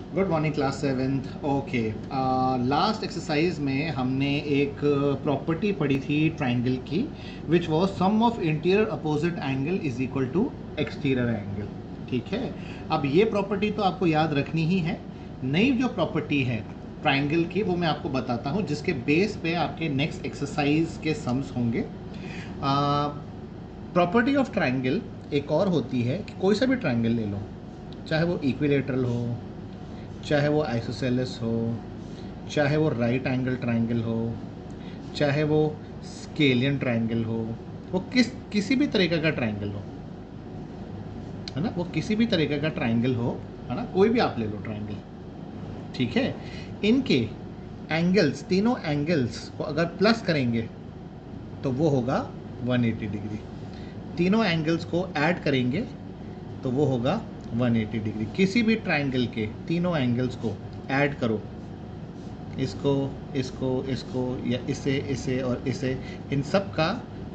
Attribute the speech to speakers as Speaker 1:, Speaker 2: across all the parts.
Speaker 1: Good morning class 7th। Okay, last exercise में हमने एक प्रॉपर्टी पढ़ी थी ट्राइंगल की, which was sum of interior opposite angle is equal to exterior angle. ठीक है, अब ये प्रॉपर्टी तो आपको याद रखनी ही है। नई जो प्रॉपर्टी है ट्राइंगल की वो मैं आपको बताता हूँ, जिसके बेस पे आपके नेक्स्ट एक्सरसाइज के सम्स होंगे। प्रॉपर्टी ऑफ ट्राइंगल एक और होती है कि कोई सा भी ट्राइंगल ले लो, चाहे वो इक्विलेटरल हो, चाहे वो आइसोसेलेस हो, चाहे वो राइट एंगल ट्राइंगल हो, चाहे वो स्केलियन ट्राइंगल हो, वो किसी भी तरीके का ट्राइंगल हो, है ना, वो किसी भी तरीके का ट्राइंगल हो, है ना, कोई भी आप ले लो ट्राइंगल। ठीक है, इनके एंगल्स, तीनों एंगल्स को अगर प्लस करेंगे तो वो होगा 180 डिग्री। तीनों एंगल्स को ऐड करेंगे तो वो होगा 180 डिग्री। किसी भी ट्राइंगल के तीनों एंगल्स को ऐड करो, इसको इसको इसको या इसे और इसे, इन सब का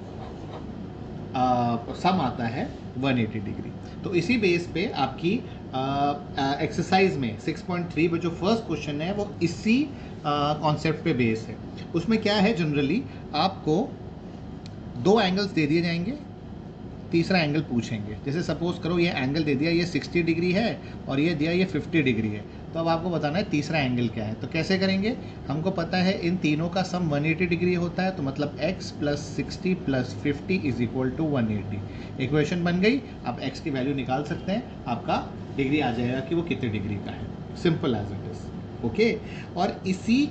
Speaker 1: सम आता है 180 डिग्री। तो इसी बेस पे आपकी एक्सरसाइज में 6.3 में जो फर्स्ट क्वेश्चन है वो इसी कॉन्सेप्ट पे बेस है। उसमें क्या है, जनरली आपको दो एंगल्स दे दिए जाएंगे, तीसरा एंगल पूछेंगे। जैसे सपोज करो ये एंगल दे दिया, ये 60 डिग्री है और ये दिया ये 50 डिग्री है, तो अब आपको बताना है तीसरा एंगल क्या है। तो कैसे करेंगे, हमको पता है इन तीनों का सम 180 डिग्री होता है, तो मतलब x plus 60 plus 50 is equal to 180। Equation बन गई। आप x की वैल्यू निकाल सकते हैं, आपका डिग्री आ जाएगा कि वो कितने डिग्री का है। Simple as it is. Okay, और इसी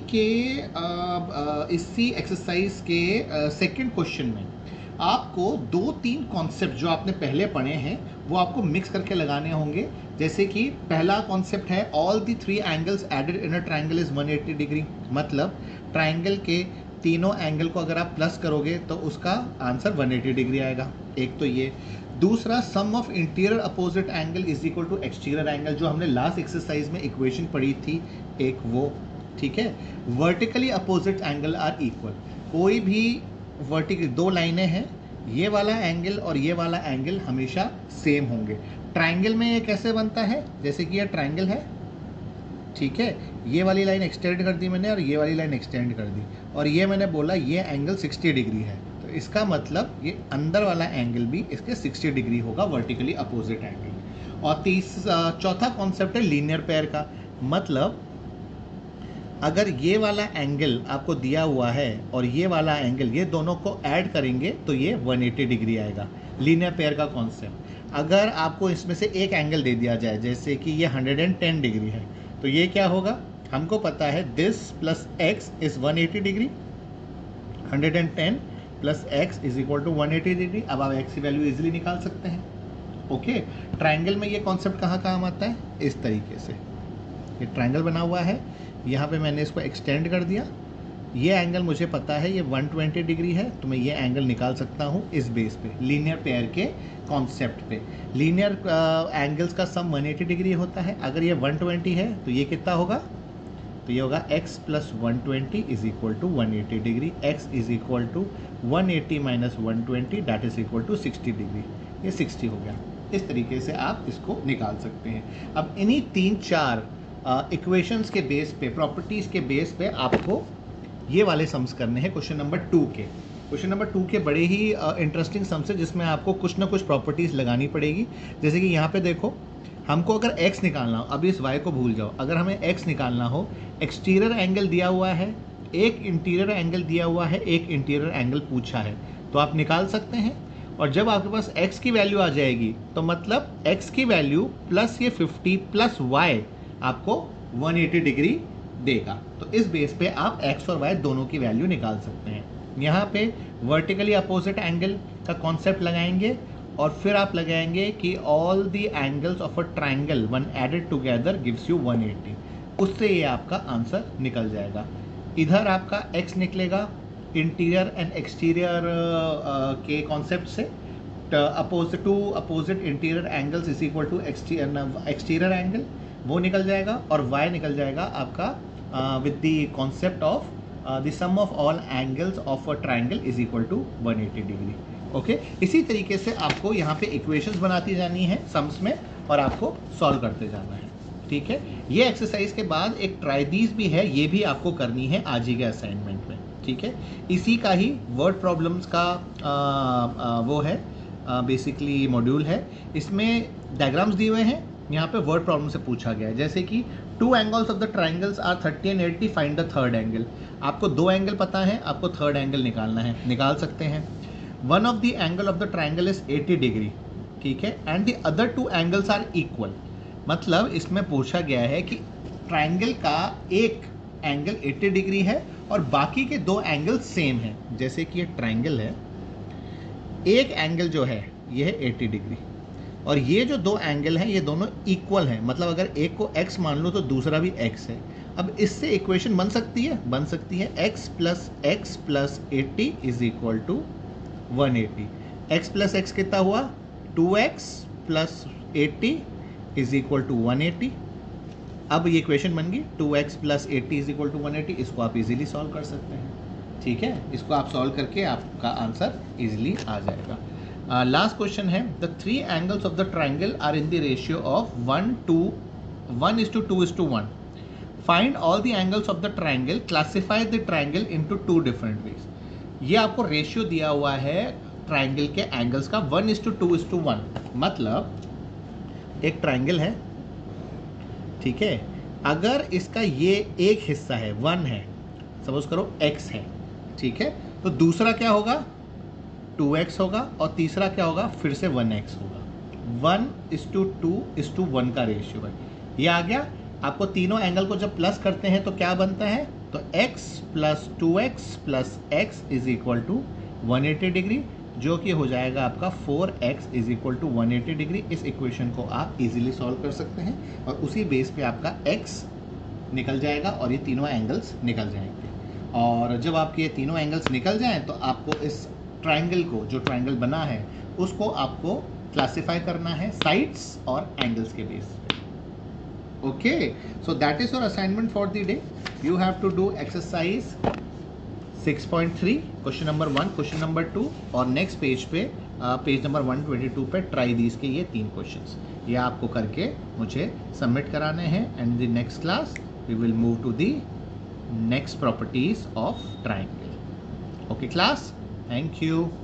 Speaker 1: एक्सरसाइज के सेकेंड क्वेश्चन में आपको 2-3 कॉन्सेप्ट जो आपने पहले पढ़े हैं वो आपको मिक्स करके लगाने होंगे। जैसे कि पहला कॉन्सेप्ट है all the 3 angles added in a triangle is 180 degree. मतलब ट्राइंगल के तीनों एंगल को अगर आप प्लस करोगे तो उसका आंसर 180 डिग्री आएगा। एक तो ये। दूसरा, sum of interior opposite angle is equal to exterior angle, जो हमने लास्ट एक्सरसाइज में इक्वेशन पढ़ी थी एक वो। ठीक है, vertically opposite angle are equal. कोई भी वर्टिकल दो लाइनें हैं, ये वाला एंगल और ये वाला एंगल हमेशा सेम होंगे। ट्राइंगल में ये कैसे बनता है, जैसे कि ये ट्राइंगल है, ठीक है, ये वाली लाइन एक्सटेंड कर दी मैंने और ये वाली लाइन एक्सटेंड कर दी, और ये मैंने बोला ये एंगल 60 डिग्री है, तो इसका मतलब ये अंदर वाला एंगल भी इसके 60 डिग्री होगा, वर्टिकली अपोजिट एंगल। और चौथा कॉन्सेप्ट है लीनियर पेयर का। मतलब अगर ये वाला एंगल आपको दिया हुआ है और ये वाला एंगल, ये दोनों को ऐड करेंगे तो ये 180 डिग्री आएगा। लीनियर पेयर का कॉन्सेप्ट। अगर आपको इसमें से एक एंगल दे दिया जाए, जैसे कि ये 110 डिग्री है, तो ये क्या होगा, हमको पता है this plus x is 180 degree, 110 plus x is equal to 180 degree. अब आप एक्स की वैल्यू इजिली निकाल सकते हैं। ओके, ट्राइंगल में ये कॉन्सेप्ट कहाँ काम आता है, इस तरीके से। ये ट्राइंगल बना हुआ है, यहाँ पे मैंने इसको एक्सटेंड कर दिया, ये एंगल मुझे पता है ये 120 डिग्री है, तो मैं ये एंगल निकाल सकता हूँ इस बेस पे, लीनियर पेयर के कॉन्सेप्ट पे। लीनियर एंगल्स का सम 180 डिग्री होता है। अगर ये 120 है तो ये कितना होगा, तो ये होगा x plus 120 is equal to 180 degree. x is equal to 180 minus 120 that is equal to 60 degree. ये 60 हो गया। इस तरीके से आप इसको निकाल सकते हैं। अब इन्हीं 3-4 इक्वेशंस के बेस पे, प्रॉपर्टीज़ के बेस पे आपको ये वाले सम्स करने हैं क्वेश्चन नंबर 2 के। क्वेश्चन नंबर 2 के बड़े ही इंटरेस्टिंग सम्स है, जिसमें आपको कुछ ना कुछ प्रॉपर्टीज़ लगानी पड़ेगी। जैसे कि यहाँ पे देखो, हमको अगर x निकालना हो, अभी इस y को भूल जाओ, अगर हमें x निकालना हो, एक्सटीरियर एंगल दिया हुआ है, एक इंटीरियर एंगल दिया हुआ है, एक इंटीरियर एंगल पूछा है, तो आप निकाल सकते हैं। और जब आपके पास x की वैल्यू आ जाएगी तो मतलब x की वैल्यू प्लस ये 50 प्लस y आपको 180 डिग्री देगा। तो इस बेस पे आप x और y दोनों की वैल्यू निकाल सकते हैं। यहाँ पे वर्टिकली अपोजिट एंगल का कॉन्सेप्ट लगाएंगे और फिर आप लगाएंगे कि all the angles of a triangle one added together gives you 180। उससे ये आपका आंसर निकल जाएगा। इधर आपका x निकलेगा इंटीरियर एंड एक्सटीरियर के कॉन्सेप्ट से, opposite interior angles is equal to exterior angle, वो निकल जाएगा। और y निकल जाएगा आपका with the concept of the sum of all angles of a triangle is equal to 180 degree. Okay, इसी तरीके से आपको यहाँ पे इक्वेशंस बनाती जानी है सम्स में और आपको सॉल्व करते जाना है। ठीक है। ये एक्सरसाइज के बाद एक ट्राई दीज भी है, ये भी आपको करनी है आज ही के असाइनमेंट में, ठीक है। इसी का ही वर्ड प्रॉब्लम्स का वो है बेसिकली मॉड्यूल है। इसमें डायग्राम्स दिए हुए हैं, यहाँ पे वर्ड प्रॉब्लम से पूछा गया है, जैसे कि 2 angles of the triangles are 30 and 80, find the third angle. आपको 2 एंगल पता है, आपको थर्ड एंगल निकालना है, निकाल सकते हैं। One of the angle of the triangle is 80 degree, ठीक है, and the other 2 angles are equal. मतलब इसमें पूछा गया है कि ट्राइंगल का एक एंगल 80 डिग्री है और बाकी के 2 एंगल सेम है। जैसे कि ये ट्राइंगल है, एक एंगल जो है ये है 80 डिग्री और ये जो 2 एंगल हैं ये दोनों इक्वल हैं। मतलब अगर एक को x मान लो तो दूसरा भी x है। अब इससे इक्वेशन बन सकती है, x plus 80 is equal to 180। x plus x कितना हुआ, 2x plus 80 is equal to 180। अब ये इक्वेशन बन गई 2x plus 80 is equal to 180। इसको आप इजीली सॉल्व कर सकते हैं, ठीक है। इसको आप सॉल्व करके आपका आंसर इजीली आ जाएगा। लास्ट क्वेश्चन है, the 3 angles of the triangle are in the ratio of 1:2:1 find all the angles of the triangle, classify the triangle into 2 different ways. ये आपको रेशियो दिया हुआ है ट्राइंगल के एंगल्स का 1:2:1। मतलब एक ट्राइंगल है, ठीक है, अगर इसका ये एक हिस्सा है 1 है, सपोज करो x है, ठीक है, तो दूसरा क्या होगा 2x होगा और तीसरा क्या होगा फिर से 1x होगा। 1:2:1 का रेशियो है, ये आ गया। आपको तीनों एंगल को जब प्लस करते हैं तो क्या बनता है, तो x plus 2x plus x is equal to 180 degree, जो कि हो जाएगा आपका 4x is equal to 180 degree. इस इक्वेशन को आप इजीली सॉल्व कर सकते हैं और उसी बेस पे आपका x निकल जाएगा और ये तीनों एंगल्स निकल जाएंगे। और जब आपके ये तीनों एंगल्स निकल जाएं तो आपको इस ट्राइंगल को, जो ट्राइंगल बना है, उसको आपको क्लासिफाई करना है साइड्स और एंगल्स के बेस पे। Okay, so that is your assignment for the day. You have to do exercise 6.3 question number 1, question number 2 और नेक्स्ट पेज पे पेज नंबर 122 पे ट्राई दीज के ये 3 क्वेश्चंस, ये आपको करके मुझे सबमिट कराने हैं। And the next class we will move to the next properties of triangle. Okay class, thank you.